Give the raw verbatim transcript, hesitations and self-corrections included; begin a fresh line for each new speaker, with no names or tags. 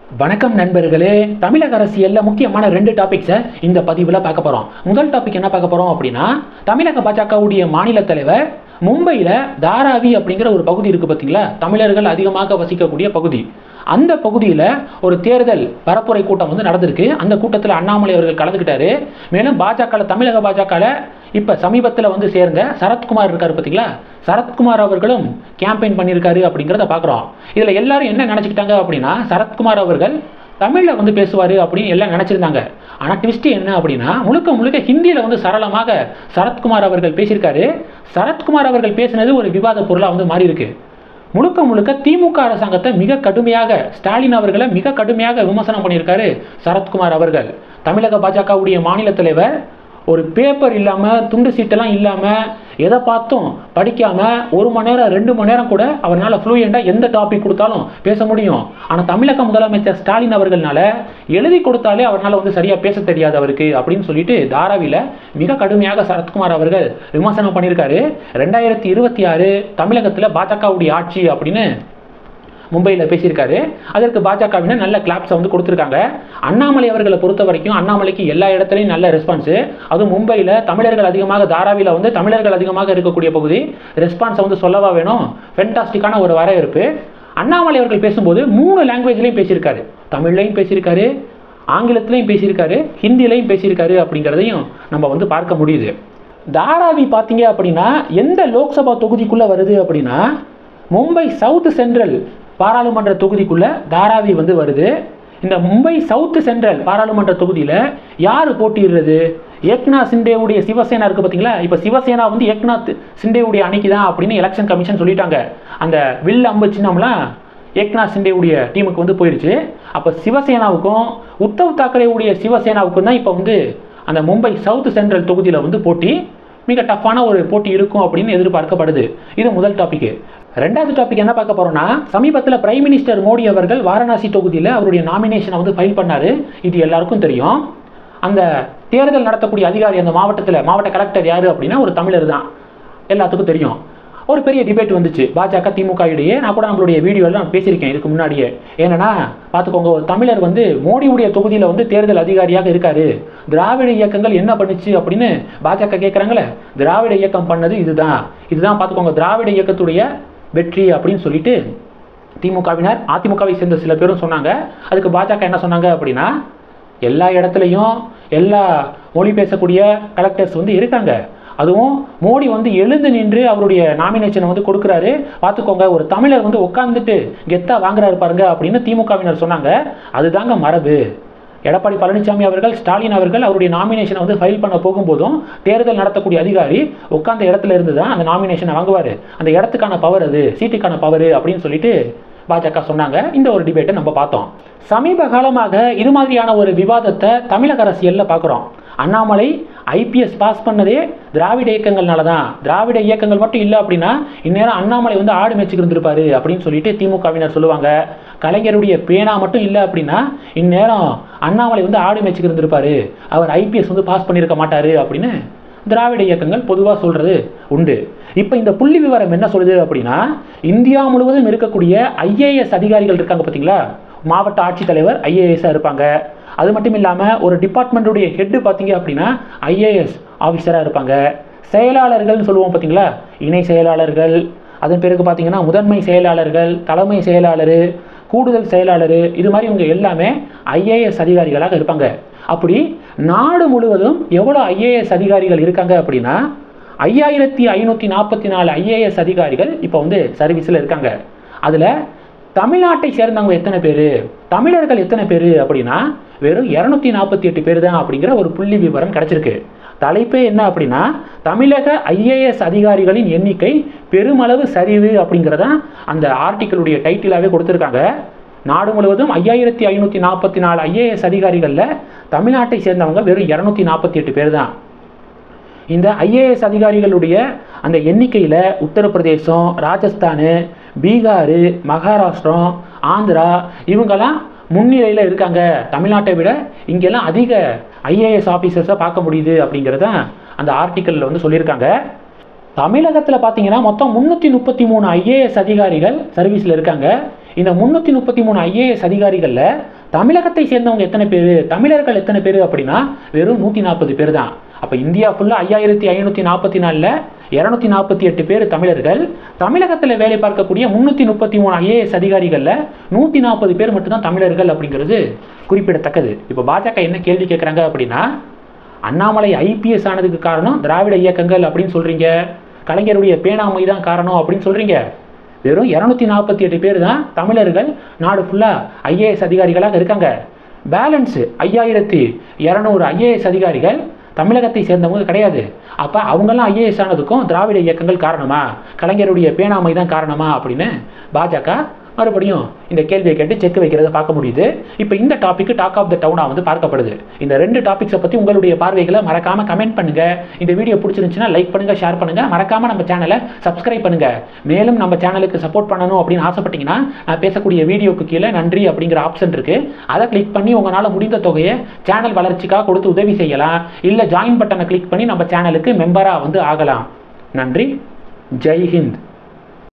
வணக்கம் நண்பர்களே. தமிழக அரசியல்ல முக்கியமான ரெண்டு டாபிக்ஸை இந்த பதிவில் பார்க்க போகிறோம். முதல் டாபிக் என்ன பார்க்க போகிறோம் அப்படின்னா, தமிழக பாஜகவுடைய மாநில தலைவர் மும்பையில் தாராவி அப்படிங்கிற ஒரு பகுதி இருக்குது பார்த்தீங்களா, தமிழர்கள் அதிகமாக வசிக்கக்கூடிய பகுதி. அந்த பகுதியில் ஒரு தேர்தல் பரப்புரை கூட்டம் வந்து நடந்திருக்கு. அந்த கூட்டத்தில் அண்ணாமலை அவர்கள் கலந்துக்கிட்டாரு. மேலும் பாஜக தமிழக பாஜக இப்போ சமீபத்தில் வந்து சேர்ந்த சரத்குமார் இருக்கார் பார்த்தீங்களா, சரத்குமார் அவர்களும் கேம்பெயின் பண்ணியிருக்காரு அப்படிங்கிறத பார்க்குறோம். இதில் எல்லாரும் என்ன நினச்சிக்கிட்டாங்க அப்படின்னா, சரத்குமார் அவர்கள் தமிழில் வந்து பேசுவார் அப்படின்னு எல்லாம் நினச்சிருந்தாங்க. ஆனால் ட்விஸ்ட் என்ன அப்படின்னா, முழுக்க முழுக்க ஹிந்தியில் வந்து சரளமாக சரத்குமார் அவர்கள் பேசியிருக்காரு. சரத்குமார் அவர்கள் பேசினது ஒரு விவாத பொருளாக வந்து மாறி இருக்கு. முழுக்க முழுக்க திமுக அரசாங்கத்தை மிக கடுமையாக, ஸ்டாலின் அவர்களை மிக கடுமையாக விமர்சனம் பண்ணியிருக்காரு சரத்குமார் அவர்கள். தமிழக பாஜகவுடைய மாநில தலைவர் ஒரு பேப்பர் இல்லாமல், துண்டு சீட்டெல்லாம் இல்லாமல், எதை பார்த்தும் படிக்காமல் ஒரு மணி நேரம் ரெண்டு மணி நேரம் கூட அவரால் ஃப்ளூயண்டாக எந்த டாபிக் கொடுத்தாலும் பேச முடியும். ஆனால் தமிழக முதலமைச்சர் ஸ்டாலின் அவர்களால எழுதி கொடுத்தாலே அவரால் வந்து சரியாக பேச தெரியாது அவருக்கு அப்படின்னு சொல்லிட்டு தாராவியில் மிக கடுமையாக சரத்குமார் அவர்கள் விமர்சனம் பண்ணியிருக்காரு. ரெண்டாயிரத்தி இருபத்தி ஆறு தமிழகத்தில் பாஜகவுடைய ஆட்சி அப்படின்னு மும்பையில் பேசியிருக்காரு. அதற்கு பாஜகவினர் நல்ல கிளாப்ஸை வந்து கொடுத்துருக்காங்க. அண்ணாமலை அவர்களை பொறுத்த வரைக்கும் அண்ணாமலைக்கு எல்லா இடத்துலையும் நல்ல ரெஸ்பான்ஸு. அதுவும் மும்பையில் தமிழர்கள் அதிகமாக, தாராவியில் வந்து தமிழர்கள் அதிகமாக இருக்கக்கூடிய பகுதி, ரெஸ்பான்ஸை வந்து சொல்லவா வேணும், ஃபென்டாஸ்டிக்கான ஒரு வரவேற்பு. அண்ணாமலை அவர்கள் பேசும்போது மூணு லாங்குவேஜ்லையும் பேசியிருக்காரு. தமிழ்லையும் பேசியிருக்காரு, ஆங்கிலத்திலையும் பேசியிருக்காரு, ஹிந்திலையும் பேசியிருக்காரு அப்படிங்கிறதையும் நம்ம வந்து பார்க்க முடியுது. தாராவி பார்த்தீங்க அப்படின்னா எந்த லோக்சபா தொகுதிக்குள்ளே வருது அப்படின்னா, மும்பை சவுத் சென்ட்ரல் பாராளுமன்ற தொகுதிக்குள்ள தாராவி வந்து வருது. இந்த மும்பை சவுத் சென்ட்ரல் பாராளுமன்ற தொகுதியில் யார் போட்டியிடுறது? ஏக்நாத் சிண்டேவுடைய சிவசேனா இருக்குது பார்த்தீங்களா. இப்போ சிவசேனா வந்து ஏக்நாத் சிண்டேவுடைய அணிக்கு தான் அப்படின்னு எலெக்ஷன் கமிஷன் சொல்லிட்டாங்க. அந்த வில் அம்பு சின்னம்லாம் ஏக்நாத் சிண்டேவுடைய டீமுக்கு வந்து போயிடுச்சு. அப்போ சிவசேனாவுக்கும் உத்தவ் தாக்கரேவுடைய சிவசேனாவுக்கும் தான் இப்போ வந்து அந்த மும்பை சவுத் சென்ட்ரல் தொகுதியில் வந்து போட்டி, மிக டஃப்பான ஒரு போட்டி இருக்கும் அப்படின்னு எதிர்பார்க்கப்படுது. இது முதல் டாபிக். ரெண்டாவது டாபிக் என்ன பார்க்க போறோம்னா, சமீபத்தில் பிரைம் மினிஸ்டர் மோடி அவர்கள் வாரணாசி தொகுதியில் அவருடைய நாமினேஷனை வந்து ஃபைல் பண்ணாரு. இது எல்லாருக்கும் தெரியும். அந்த தேர்தல் நடத்தக்கூடிய அதிகாரி அந்த மாவட்டத்தில், மாவட்ட கலெக்டர் யாரு அப்படின்னா ஒரு தமிழர் தான், எல்லாத்துக்கும் தெரியும். ஒரு பெரிய டிபேட் வந்துச்சு பாஜக திமுக இடையே. நான் கூட நம்மளுடைய வீடியோவில் நான் பேசியிருக்கேன் இதுக்கு முன்னாடியே. ஏன்னா பார்த்துக்கோங்க, ஒரு தமிழர் வந்து மோடியுடைய தொகுதியில் வந்து தேர்தல் அதிகாரியாக இருக்காரு. திராவிட இயக்கங்கள் என்ன பண்ணுச்சு அப்படின்னு பாஜக கேட்குறாங்களே, திராவிட இயக்கம் பண்ணது இதுதான், இதுதான் பார்த்துக்கோங்க திராவிட இயக்கத்துடைய வெற்றி அப்படின்னு சொல்லிட்டு திமுகவினர், அதிமுகவை சேர்ந்த சில பேரும் சொன்னாங்க. அதுக்கு பாஜக என்ன சொன்னாங்க அப்படின்னா, எல்லா இடத்துலையும் எல்லா மொழி பேசக்கூடிய கலெக்டர்ஸ் வந்து இருக்காங்க. அதுவும் மோடி வந்து எழுந்து நின்று அவருடைய நாமினேஷனை வந்து கொடுக்குறாரு. பார்த்துக்கோங்க, ஒரு தமிழர் வந்து உட்காந்துட்டு கெத்தா வாங்குறாரு பாருங்க அப்படின்னு திமுகவினர் சொன்னாங்க. அதுதாங்க மரபு. எடப்பாடி பழனிசாமி அவர்கள், ஸ்டாலின் அவர்கள் அவருடைய நாமினேஷனை வந்து ஃபைல் பண்ண போகும்போதும் தேர்தல் நடத்தக்கூடிய அதிகாரி உட்கார்ந்த இடத்துல இருந்து தான் அந்த நாமினேஷனை வாங்குவார். அந்த இடத்துக்கான பவர், அது சீட்டுக்கான பவர் அப்படின்னு சொல்லிட்டு பாஜக சொன்னாங்க. இந்த ஒரு டிபேட்டை நம்ம பார்த்தோம். சமீப காலமாக இது மாதிரியான ஒரு விவாதத்தை தமிழக அரசியலில் பார்க்குறோம். அண்ணாமலை ஐபிஎஸ் பாஸ் பண்ணதே திராவிட இயக்கங்கள்னால தான். திராவிட இயக்கங்கள் மட்டும் இல்லை அப்படின்னா இந்நேரம் அண்ணாமலை வந்து ஆடு மேய்ச்சிக்கு இருந்திருப்பாரு அப்படின்னு சொல்லிட்டு திமுகவினர் சொல்லுவாங்க. கலைஞருடைய பேனா மட்டும் இல்லை அப்படின்னா இந்நேரம் அண்ணாமலை வந்து ஆடு மேய்ச்சிக்கு இருந்திருப்பாரு, அவர் ஐபிஎஸ் வந்து பாஸ் பண்ணியிருக்க மாட்டாரு அப்படின்னு திராவிட இயக்கங்கள் பொதுவாக சொல்றது உண்டு. இப்போ இந்த புள்ளி விவரம் என்ன சொல்லுது அப்படின்னா, இந்தியா முழுவதும் இருக்கக்கூடிய ஐஏஎஸ் அதிகாரிகள் இருக்காங்க பார்த்தீங்களா, மாவட்ட ஆட்சித்தலைவர் ஐஏஎஸ்ஸாக இருப்பாங்க. அது மட்டும் இல்லாமல் ஒரு டிபார்ட்மெண்ட்டுடைய ஹெட்டு பார்த்தீங்க அப்படின்னா ஐஏஎஸ் ஆஃபீஸராக இருப்பாங்க. செயலாளர்கள்னு சொல்லுவோம் பார்த்தீங்களா, இணை செயலாளர்கள், அதன் பிறகு பார்த்தீங்கன்னா முதன்மை செயலாளர்கள், தலைமை செயலாளர், கூடுதல் செயலாளர், இது மாதிரி இவங்க எல்லாமே ஐஏஎஸ் அதிகாரிகளாக இருப்பாங்க. அப்படி நாடு முழுவதும் எவ்வளோ ஐஏஎஸ் அதிகாரிகள் இருக்காங்க அப்படின்னா ஐயாயிரத்தி ஐநூற்றி நாற்பத்தி நாலு ஐஏஎஸ் அதிகாரிகள் இப்போ வந்து சர்வீஸில் இருக்காங்க. அதில் தமிழ்நாட்டை சேர்ந்தவங்க எத்தனை பேர், தமிழர்கள் எத்தனை பேர் அப்படின்னா வெறும் இரநூத்தி நாற்பத்தி எட்டு பேர் தான் அப்படிங்கிற ஒரு புள்ளி விவரம் கிடைச்சிருக்கு. தலைப்பே என்ன அப்படின்னா, தமிழக ஐஏஎஸ் அதிகாரிகளின் எண்ணிக்கை பெருமளவு சரிவு அப்படிங்கிறதான் அந்த ஆர்டிக்கிளுடைய டைட்டிலாகவே கொடுத்துருக்காங்க. நாடு முழுவதும் ஐயாயிரத்தி ஐநூற்றி நாற்பத்தி நாலு ஐஏஎஸ் அதிகாரிகளில் தமிழ்நாட்டை சேர்ந்தவங்க வெறும் இரநூத்தி நாற்பத்தி எட்டு பேர் தான். இந்த ஐஏஎஸ் அதிகாரிகளுடைய அந்த எண்ணிக்கையில் உத்தரப்பிரதேசம், ராஜஸ்தான், பீகார், மகாராஷ்டிரம், ஆந்திரா இவங்கெல்லாம் முன்னிலையில் இருக்காங்க. தமிழ்நாட்டை விட இங்கெல்லாம் அதிக ஐஏஎஸ் ஆஃபீஸர்ஸை பார்க்க முடியுது அப்படிங்கிறத அந்த ஆர்டிக்கலில் வந்து சொல்லியிருக்காங்க. தமிழகத்தில் பார்த்தீங்கன்னா மொத்தம் முந்நூற்றி முப்பத்தி மூணு ஐஏஎஸ் அதிகாரிகள் சர்வீஸில் இருக்காங்க. இந்த முந்நூற்றி முப்பத்தி மூணு ஐஏஎஸ் அதிகாரிகளில் தமிழகத்தை சேர்ந்தவங்க எத்தனை பேர், தமிழர்கள் எத்தனை பேர் அப்படின்னா வெறும் நூற்றி நாற்பது பேர் தான். அப்போ இந்தியா ஃபுல்லாக ஐயாயிரத்தி ஐநூற்றி நாற்பத்தி நாலில் இரநூத்தி நாற்பத்தி எட்டு பேர் தமிழர்கள். தமிழகத்தில் வேலை பார்க்கக்கூடிய முந்நூற்றி முப்பத்தி மூணு ஐஏஎஸ் அதிகாரிகளில் நூற்றி நாற்பது பேர் மட்டும்தான் தமிழர்கள் அப்படிங்கிறது குறிப்பிடத்தக்கது. இப்போ பாஜக என்ன கேள்வி கேட்குறாங்க அப்படின்னா, அண்ணாமலை ஐபிஎஸ் ஆனதுக்கு காரணம் திராவிட இயக்கங்கள் அப்படின்னு சொல்கிறீங்க, கலைஞருடைய பேணாமை தான் காரணம் அப்படின்னு சொல்கிறீங்க. வெறும் இரநூத்தி நாற்பத்தி எட்டு பேர் தான் தமிழர்கள் நாடு ஃபுல்லாக ஐஏஎஸ் அதிகாரிகளாக இருக்காங்க. பேலன்ஸு ஐயாயிரத்தி இரநூறு ஐஏஎஸ் அதிகாரிகள் தமிழகத்தை சேர்ந்தவங்க கிடையாது. அப்போ அவங்கெல்லாம் ஐஏஎஸ் ஆனதுக்கும் திராவிட இயக்கங்கள் காரணமா, கலைஞருடைய பேணாமை தான் காரணமா அப்படின்னு பாஜக மறுபடியும் இந்த கேள்வியை கேட்டு செக் வைக்கிறத பார்க்க முடியுது. இப்போ இந்த டாபிக் டாக் ஆஃப் த டவுனாக வந்து பார்க்கப்படுது. இந்த ரெண்டு டாபிக்ஸை பற்றி உங்களுடைய பார்வைகளை மறக்காமல் கமெண்ட் பண்ணுங்கள். இந்த வீடியோ பிடிச்சிருந்துச்சுன்னா லைக் பண்ணுங்கள், ஷேர் பண்ணுங்கள். மறக்காமல் நம்ம சேனலை சப்ஸ்கிரைப் பண்ணுங்கள். மேலும் நம்ம சேனலுக்கு சப்போர்ட் பண்ணணும் அப்படின்னு ஆசைப்பட்டீங்கன்னா நான் பேசக்கூடிய வீடியோக்கு கீழே நன்றி அப்படிங்கிற ஆப்ஷன் இருக்குது. அதை கிளிக் பண்ணி உங்களால் முடிந்த தொகையை சேனல் வளர்ச்சிக்காக கொடுத்து உதவி செய்யலாம். இல்லை ஜாயின் பட்டனை கிளிக் பண்ணி நம்ம சேனலுக்கு மெம்பராக வந்து ஆகலாம். நன்றி. ஜெய் ஹிந்த்.